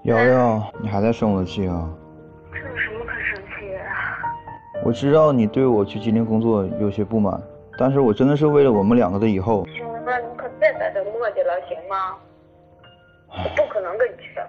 瑶瑶，你还在生我的气啊？ 这有什么可生气的啊？ 我知道你对我去吉林工作有些不满，但是我真的是为了我们两个的以后。 兄弟们，你可别在这磨叽了，行吗？我不可能跟你去。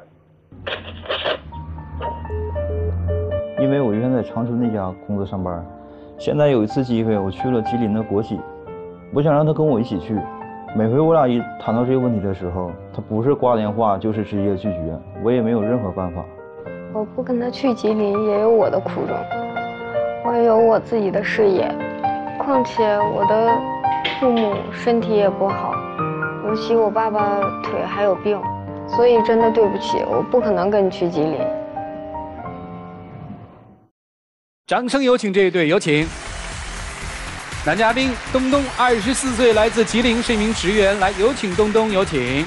因为我原在长春那家公司上班，现在有一次机会，我去了吉林的国企，我想让他跟我一起去。每回我俩一谈到这个问题的时候，他不是挂电话就是直接拒绝，我也没有任何办法。 我不跟他去吉林也有我的苦衷，我也有我自己的事业，况且我的父母身体也不好，尤其我爸爸腿还有病，所以真的对不起，我不可能跟你去吉林。 掌声有请这一对，有请男嘉宾东东，24岁，来自吉林，是一名职员。来，有请东东，有请。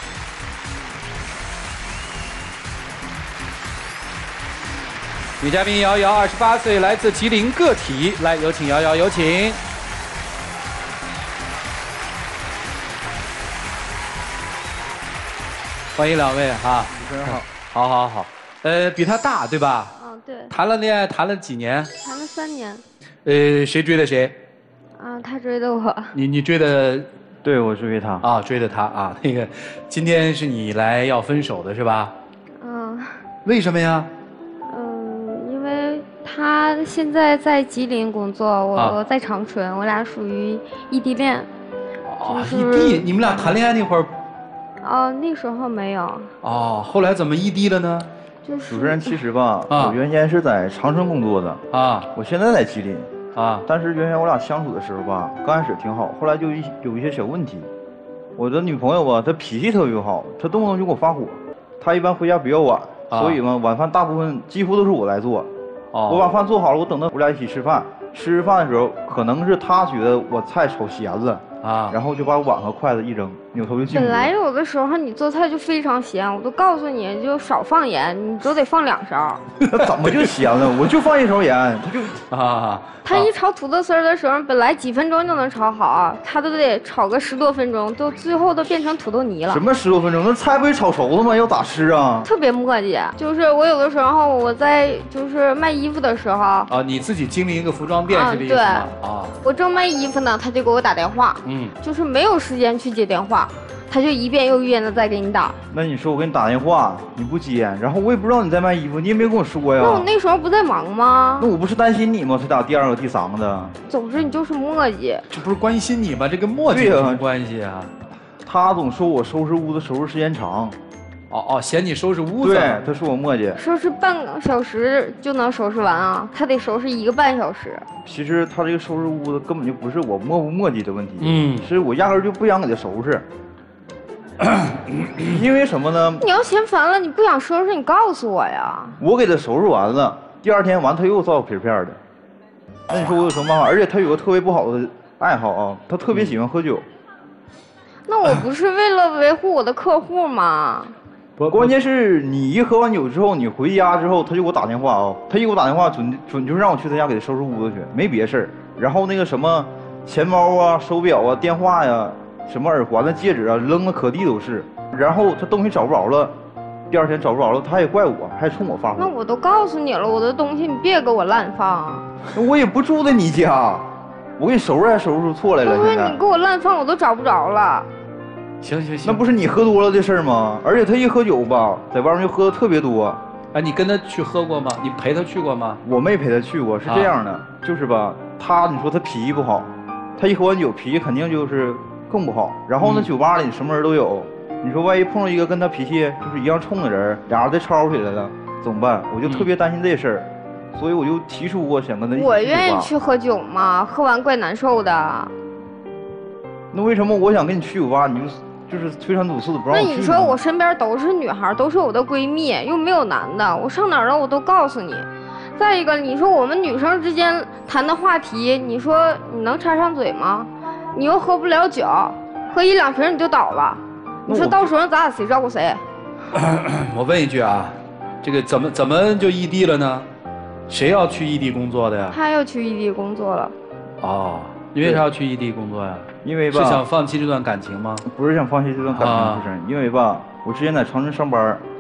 女嘉宾瑶瑶，28岁，来自吉林个体。来，有请瑶瑶，有请。欢迎两位哈， 主持人好。 好好好，比他大对吧？ 嗯，对， 谈了恋爱谈了几年？ 谈了3年。 谁追的谁？ 啊，他追的我。 你追的对，我追他啊，追的他啊。那个，今天是你来要分手的是吧？ 嗯。 为什么呀？ 因为他现在在吉林工作，我啊在长春，我俩属于异地恋。 哦， 就是异地，你们俩谈恋爱那会儿， 哦，那时候没有， 哦，后来怎么异地了呢？ 就是主持人，其实吧， 啊我原先是在长春工作的， 啊我现在在吉林。 啊但是原先我俩相处的时候吧，刚开始挺好，后来就有一些小问题。我的女朋友吧，她脾气特别好，她动不动就给我发火。她一般回家比较晚，所以嘛，晚饭大部分几乎都是我来做。 哦， 我把饭做好了，我等到我俩一起吃饭。吃饭的时候，可能是她觉得我菜炒咸了， 啊， 然后就把碗和筷子一扔，扭头就进屋本来了。 有的时候你做菜就非常咸，我都告诉你就少放盐，你都得放2勺。 那怎么就咸了？我就放1勺盐，她就啊， 他一炒土豆丝儿的时候，本来几分钟就能炒好，他都得炒个10多分钟，都最后都变成土豆泥了什。么10多分钟？那菜不得炒熟了吗？要咋吃啊？ 特别磨叽，就是我有的时候我在就是卖衣服的时候， 啊，你自己经营一个服装店啊是这意思吗？啊， 我正卖衣服呢，他就给我打电话， 嗯， 就是没有时间去接电话，他就一遍又一遍的再给你打。 那你说我给你打电话，你不接，然后我也不知道你在卖衣服，你也没跟我说呀。 那我那时候不在忙吗那？我不是担心你吗？才打第2个、第3个的。 总之你就是磨叽。 这不是关心你吗？这跟磨叽对呀有什么关系啊？ 他总说我收拾屋子收拾时间长， 哦，嫌你收拾屋子。 对，他说我磨叽。 收拾半个小时就能收拾完啊，他得收拾1个半小时。 其实他这个收拾屋子根本就不是我磨不磨叽的问题， 嗯是我压根儿就不想给他收拾。因为什么呢？ 你要嫌烦了，你不想收拾，你告诉我呀。 我给他收拾完了，第2天完他又照片片的。那你说我有什么办法？而且他有个特别不好的爱好啊，他特别喜欢喝酒。 那我不是为了维护我的客户吗？ 关键是你一喝完酒之后，你回家之后，他就给我打电话啊，他一给我打电话，准就是让我去他家给他收拾屋子去，没别事儿。然后那个什么钱包啊、手表啊、电话呀、什么耳环的戒指啊，扔的可地都是。然后他东西找不着了，第2天找不着了，他也怪我，还冲我发火。 那我都告诉你了，我的东西你别给我乱放。 我也不住在你家，我给你收拾还收拾出错来了。现在不是你给我乱放，我都找不着了。 行行行， 那不是你喝多了的事儿吗？而且他一喝酒吧，在外面就喝的特别多。 哎，你跟他去喝过吗？你陪他去过吗？ 我没陪他去过，是这样的，就是吧，你说他脾气不好，他一喝完酒脾气肯定就是更不好。然后呢，酒吧里什么人都有，你说万一碰到一个跟他脾气就是一样冲的人，俩人再吵起来了，怎么办？我就特别担心这事儿，所以我就提出过想跟他一起我去酒吧。 愿意去喝酒吗？喝完怪难受的。 那为什么我想跟你去酒吧，你就是推三阻四的不让那我去呢？ 你说我身边都是女孩，都是我的闺蜜，又没有男的，我上哪儿了我都告诉你。再一个，你说我们女生之间谈的话题，你说你能插上嘴吗？你又喝不了酒，喝1、2瓶你就倒了。你说到时候咱俩谁照顾谁？ 我问一句啊，这个怎么就异地了呢？谁要去异地工作的呀？ 他要去异地工作了。 哦，你为啥要去异地工作呀？ 因为吧， 是想放弃这段感情吗？ 不是想放弃这段感情，不是，因为吧，我之前在长春上班，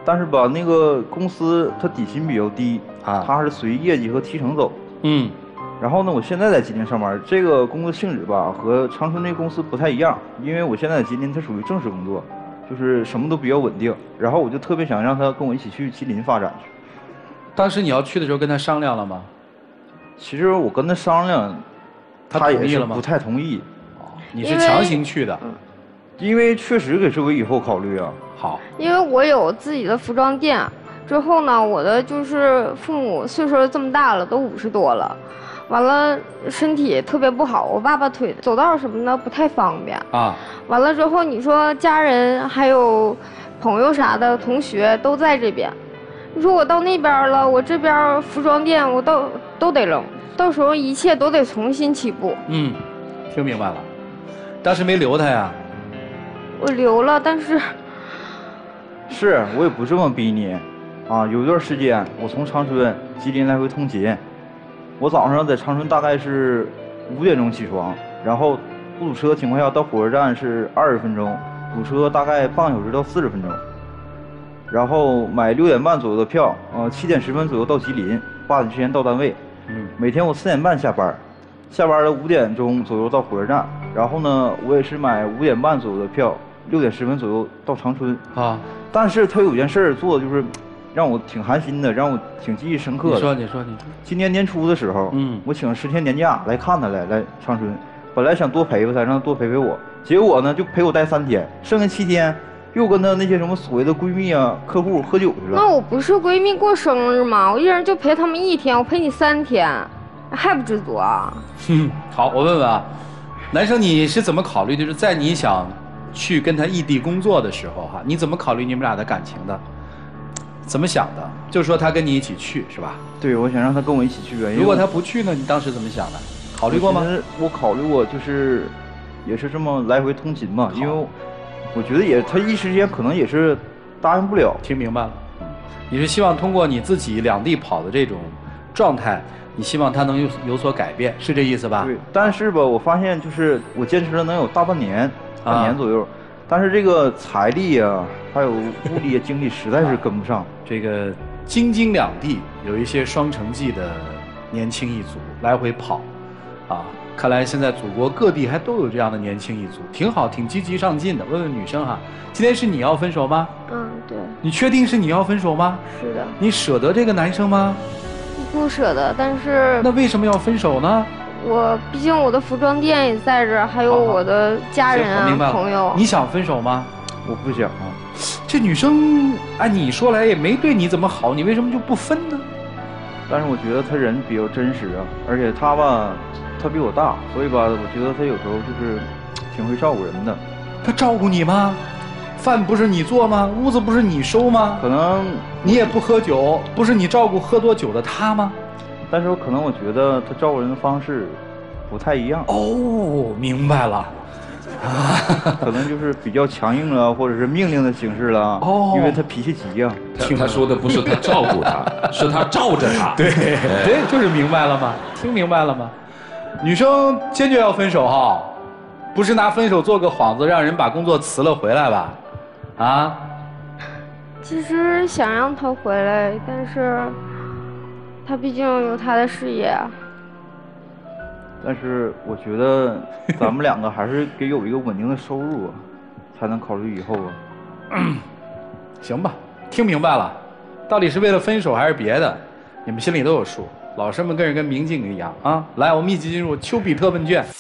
但是吧，那个公司它底薪比较低啊它是随业绩和提成走。 嗯， 然后呢，我现在在吉林上班，这个工作性质吧和长春那公司不太一样，因为我现在在吉林，它属于正式工作，就是什么都比较稳定。然后我就特别想让他跟我一起去吉林发展去。 当时你要去的时候跟他商量了吗？ 其实我跟他商量， 他他同意了吗也是不太同意， 你是强行去的。 因为确实给是我以后考虑啊。 好， 因为我有自己的服装店，之后呢，我的就是父母岁数这么大了，都50多了，完了身体特别不好，我爸爸腿走道什么的不太方便啊。 完了之后，你说家人还有朋友啥的，同学都在这边，你说我到那边了，我这边服装店我都得扔，到时候一切都得重新起步。 嗯，听明白了。当时没留他呀？ 我留了，但是我也不这么逼你，啊，有一段时间我从长春、吉林来回通勤，我早上在长春大概是5点钟起床，然后不堵车的情况下到火车站是20分钟，堵车大概半个小时到40分钟，然后买6点半左右的票，7点10分左右到吉林，8点之前到单位。每天我4点半下班，下班了5点钟左右到火车站，然后呢，我也是买5点半左右的票，6点10分左右到长春啊。 但是他有件事儿做的就是让我挺寒心的，让我挺记忆深刻的。 你说。 今年年初的时候，我请了10天年假来看他来长春，本来想多陪陪他，让他多陪陪我，结果呢就陪我待3天，剩下7天又跟他那些什么所谓的闺蜜啊、客户喝酒去了。 那我不是闺蜜过生日吗？我一人就陪他们1天，我陪你3天，还不知足啊？ 好，我问问啊，男生你是怎么考虑？就是在你想去跟他异地工作的时候哈，你怎么考虑你们俩的感情的？怎么想的？就是说他跟你一起去是吧？ 对，我想让他跟我一起去。 如果他不去呢？你当时怎么想的？考虑过吗？ 我考虑过，就是也是这么来回通勤嘛，因为我觉得他一时之间可能也是答应不了。 听明白了，你是希望通过你自己两地跑的这种状态，你希望他能有所改变，是这意思吧？ 对，但是吧，我发现就是我坚持了能有大半年左右，但是这个财力啊，还有物力、精力实在是跟不上。 这个京津两地有一些双城记的年轻一族来回跑，啊，看来现在祖国各地还都有这样的年轻一族，挺好，挺积极上进的。问问女生哈，今天是你要分手吗？ 对。 你确定是你要分手吗？ 是的。 你舍得这个男生吗？ 不舍得，但是那为什么要分手呢？ 毕竟我的服装店也在这儿，还有我的家人啊、朋友。 你想分手吗？ 我不想啊。 这女生按你说来也没对你怎么好，你为什么就不分呢？ 但是我觉得他人比较真实啊，而且他吧，他比我大，所以吧，我觉得他有时候就是挺会照顾人的。 他照顾你吗？饭不是你做吗？屋子不是你收吗？ 可能你也不喝酒，不是你照顾喝多酒的他吗？ 但是我觉得他照顾人的方式不太一样。 哦，明白了。 可能就是比较强硬了，或者是命令的形式了。哦，因为他脾气急呀。 听他说的不是他照顾他，是他罩着他。 对，就是明白了吗？听明白了吗？女生坚决要分手哈，不是拿分手做个幌子，让人把工作辞了回来吧？啊？ 其实想让他回来，但是他毕竟有他的事业啊。 但是我觉得咱们两个还是得有一个稳定的收入啊，才能考虑以后啊。 行吧，听明白了，到底是为了分手还是别的，你们心里都有数。老师们跟人跟明镜一样啊！来，我们一起进入丘比特问卷。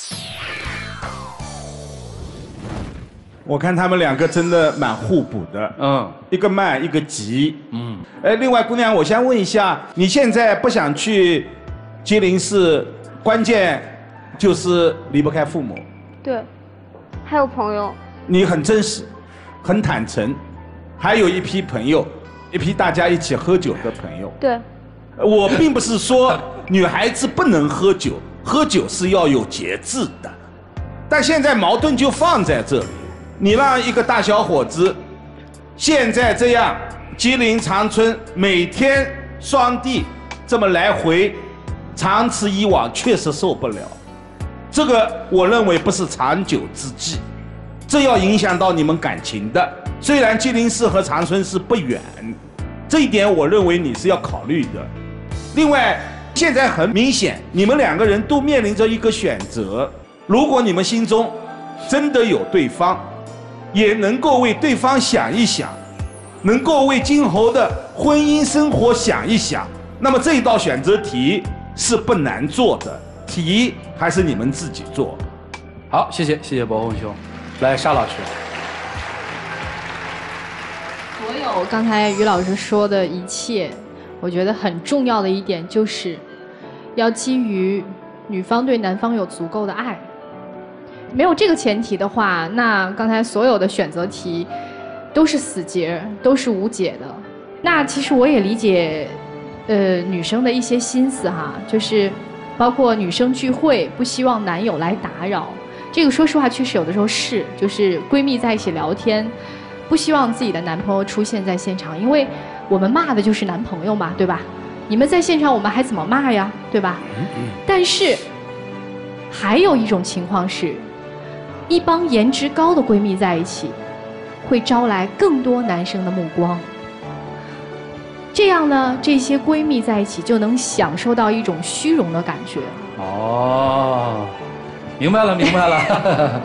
我看他们两个真的蛮互补的，一个慢，一个急，另外姑娘，我先问一下，你现在不想去吉林市，关键就是离不开父母， 对，还有朋友， 你很真实，很坦诚，还有一批朋友，一批大家一起喝酒的朋友， 对， 我并不是说女孩子不能喝酒，喝酒是要有节制的，但现在矛盾就放在这里。你让一个大小伙子现在这样吉林长春每天双地这么来回，长此以往确实受不了，这个我认为不是长久之计。 这要影响到你们感情的。虽然吉林市和长春市不远，这一点我认为你是要考虑的。另外，现在很明显，你们两个人都面临着一个选择。如果你们心中真的有对方，也能够为对方想一想，能够为今后的婚姻生活想一想，那么这一道选择题是不难做的，题还是你们自己做。 好，谢谢博宏兄，来沙老师。 所有刚才于老师说的一切，我觉得很重要的一点就是要基于女方对男方有足够的爱。没有这个前提的话，那刚才所有的选择题都是死结，都是无解的。那其实我也理解女生的一些心思哈，就是包括女生聚会不希望男友来打扰，这个说实话确实有的时候是，就是闺蜜在一起聊天，不希望自己的男朋友出现在现场，因为我们骂的就是男朋友嘛，对吧？你们在现场我们还怎么骂呀，对吧？但是还有一种情况是，一帮颜值高的闺蜜在一起，会招来更多男生的目光。这样呢，这些闺蜜在一起就能享受到一种虚荣的感觉。 哦，明白了。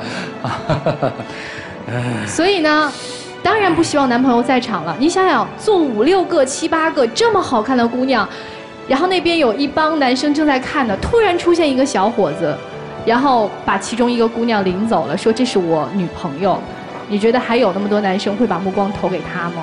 所以呢，当然不希望男朋友在场了。你想想，坐5、6个、7、8个这么好看的姑娘，然后那边有一帮男生正在看呢，突然出现一个小伙子，然后把其中一个姑娘领走了，说这是我女朋友。你觉得还有那么多男生会把目光投给她吗？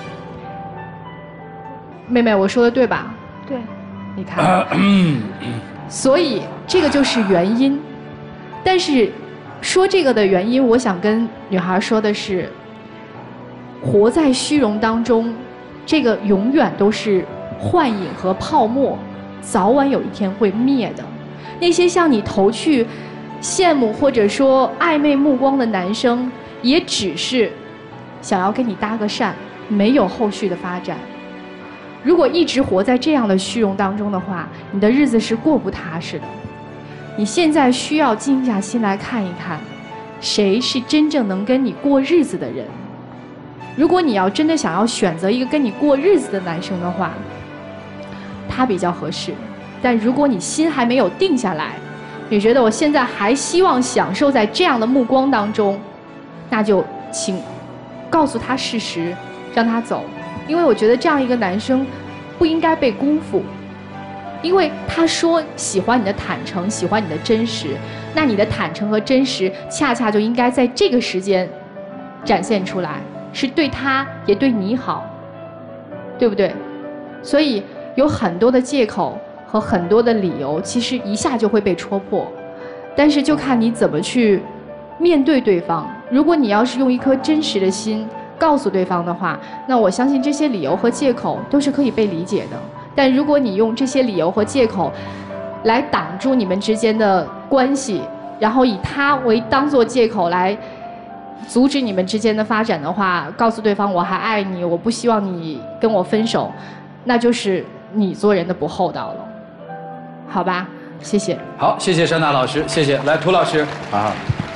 妹妹，我说的对吧？ 对。 你看，所以这个就是原因。但是说这个的原因，我想跟女孩说的是，活在虚荣当中，这个永远都是幻影和泡沫，早晚有一天会灭的。那些向你投去羡慕或者说暧昧目光的男生，也只是想要跟你搭个讪，没有后续的发展。如果一直活在这样的虚荣当中的话，你的日子是过不踏实的。你现在需要静下心来看一看，谁是真正能跟你过日子的人。如果你要真的想要选择一个跟你过日子的男生的话，他比较合适。但如果你心还没有定下来，你觉得我现在还希望享受在这样的目光当中，那就请告诉他事实，让他走。因为我觉得这样一个男生不应该被辜负，因为他说喜欢你的坦诚，喜欢你的真实，那你的坦诚和真实恰恰就应该在这个时间展现出来，是对他也对你好，对不对？所以有很多的借口和很多的理由，其实一下就会被戳破，但是就看你怎么去面对对方。如果你要是用一颗真实的心告诉对方的话，那我相信这些理由和借口都是可以被理解的。但如果你用这些理由和借口来挡住你们之间的关系，然后以他为当作借口来阻止你们之间的发展的话，告诉对方我还爱你，我不希望你跟我分手，那就是你做人的不厚道了，好吧？谢谢。 好，谢谢珊娜老师，谢谢。来，涂老师啊。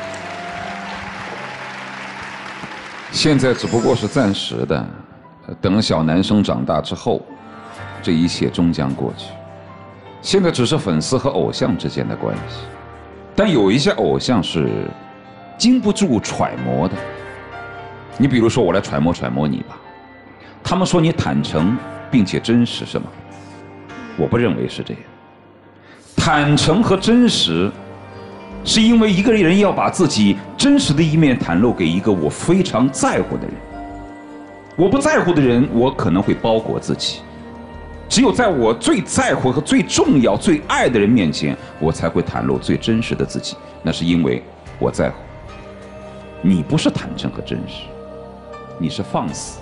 现在只不过是暂时的，等小男生长大之后，这一切终将过去。现在只是粉丝和偶像之间的关系，但有一些偶像是经不住揣摩的。你比如说，我来揣摩揣摩你吧。他们说你坦诚并且真实，是吗？我不认为是这样。坦诚和真实，是因为一个人要把自己真实的一面袒露给一个我非常在乎的人。我不在乎的人，我可能会包裹自己。只有在我最在乎和最重要、最爱的人面前，我才会袒露最真实的自己。那是因为我在乎。你不是坦诚和真实，你是放肆。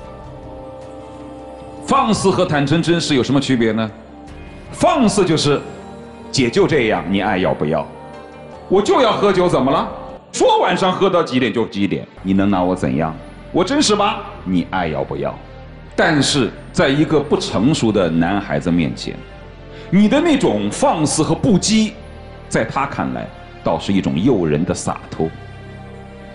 放肆和坦诚真实有什么区别呢？放肆就是姐就这样，你爱要不要？我就要喝酒，怎么了？说晚上喝到几点就几点，你能拿我怎样？我真实吧？你爱要不要？但是在一个不成熟的男孩子面前，你的那种放肆和不羁，在他看来倒是一种诱人的洒脱。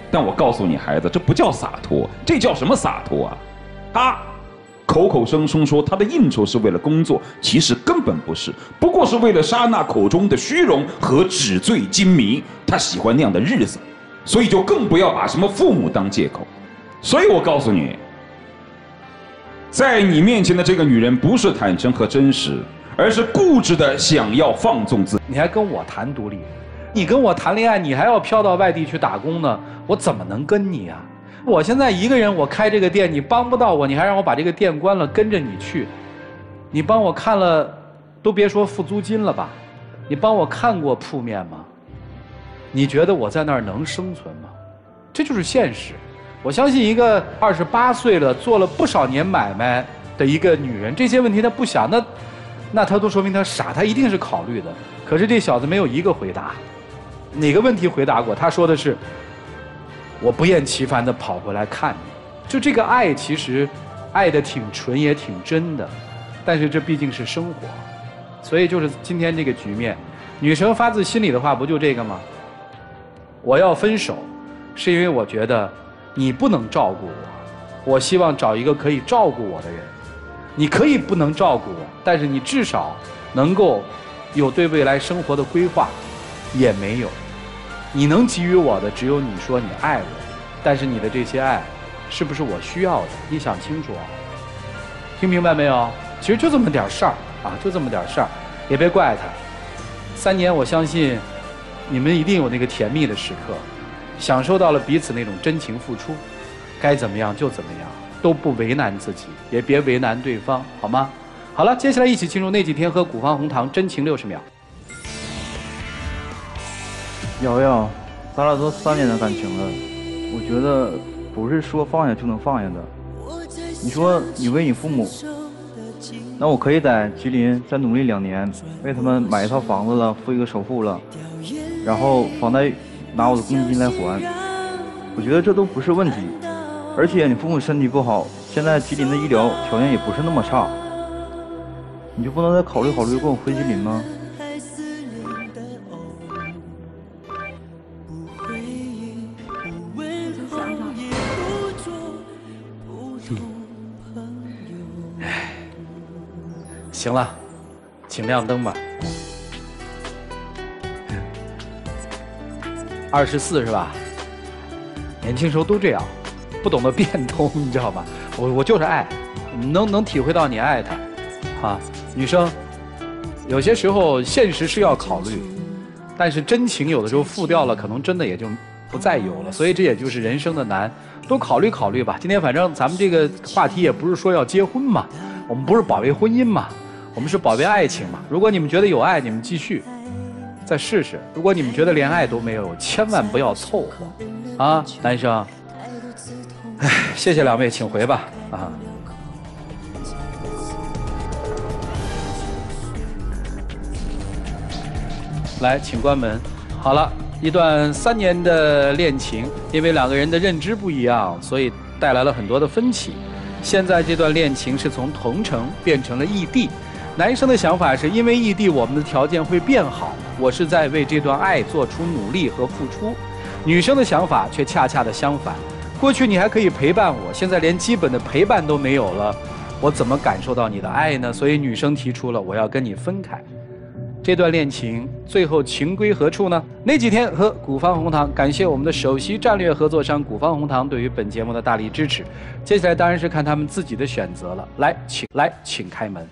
但我告诉你，孩子，这不叫洒脱，这叫什么洒脱啊？他口口声声说他的应酬是为了工作，其实根本不是，不过是为了刹那口中的虚荣和纸醉金迷。他喜欢那样的日子，所以就更不要把什么父母当借口。所以我告诉你，在你面前的这个女人不是坦诚和真实，而是固执的想要放纵自己。 你还跟我谈独立，你跟我谈恋爱，你还要飘到外地去打工呢，我怎么能跟你啊？我现在一个人，我开这个店，你帮不到我，你还让我把这个店关了，跟着你去，你帮我看了，都别说付租金了吧，你帮我看过铺面吗？你觉得我在那儿能生存吗？这就是现实。我相信一个28岁了，做了不少年买卖的一个女人，这些问题她不想，那她都说明她傻，她一定是考虑的。可是这小子没有一个回答，哪个问题回答过？他说的是，我不厌其烦地跑回来看你。就这个爱，其实爱得挺纯也挺真的，但是这毕竟是生活，所以就是今天这个局面，女生发自心里的话不就这个吗？我要分手，是因为我觉得你不能照顾我，我希望找一个可以照顾我的人。你可以不能照顾我，但是你至少能够有对未来生活的规划，也没有。你能给予我的只有你说你爱我，但是你的这些爱是不是我需要的？你想清楚啊！听明白没有？其实就这么点事儿啊，就这么点事儿，也别怪他。3年，我相信你们一定有那个甜蜜的时刻，享受到了彼此那种真情付出，该怎么样就怎么样，都不为难自己，也别为难对方，好吗？好了，接下来一起进入那几天和古方红糖真情60秒。 瑶瑶，咱俩都3年的感情了，我觉得不是说放下就能放下的。你说你为你父母，那我可以在吉林再努力2年，为他们买一套房子了，付一个首付了，然后房贷拿我的公积金来还，我觉得这都不是问题。而且你父母身体不好，现在吉林的医疗条件也不是那么差，你就不能再考虑考虑跟我回吉林吗？ 行了，请亮灯吧。24是吧？年轻时候都这样，不懂得变通，你知道吗？我就是爱，能体会到你爱他，啊，女生，有些时候现实是要考虑，但是真情有的时候付掉了，可能真的也就不再有了。所以这也就是人生的难，多考虑考虑吧。今天反正咱们这个话题也不是说要结婚嘛，我们不是保卫婚姻嘛。我们是保卫爱情嘛？如果你们觉得有爱，你们继续再试试；如果你们觉得连爱都没有，千万不要凑合啊，男生。哎，谢谢2位，请回吧啊。来，请关门。好了，一段3年的恋情，因为2个人的认知不一样，所以带来了很多的分歧。现在这段恋情是从同城变成了异地。男生的想法是因为异地，我们的条件会变好，我是在为这段爱做出努力和付出。女生的想法却恰恰的相反，过去你还可以陪伴我，现在连基本的陪伴都没有了，我怎么感受到你的爱呢？所以女生提出了我要跟你分开。这段恋情最后情归何处呢？那几天和古方红糖感谢我们的首席战略合作商古方红糖对于本节目的大力支持。接下来当然是看他们自己的选择了。来，请开门。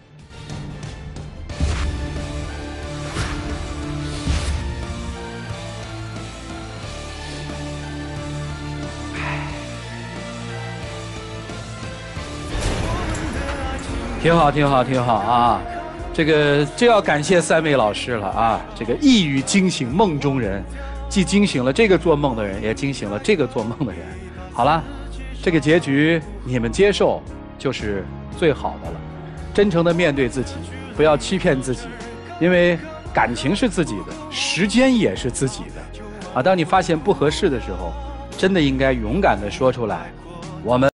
挺好，挺好，挺好啊！这要感谢3位老师了啊！这个一语惊醒梦中人，既惊醒了这个做梦的人，也惊醒了这个做梦的人。好了，这个结局你们接受就是最好的了。真诚的面对自己，不要欺骗自己，因为感情是自己的，时间也是自己的啊！当你发现不合适的时候，真的应该勇敢地说出来。我们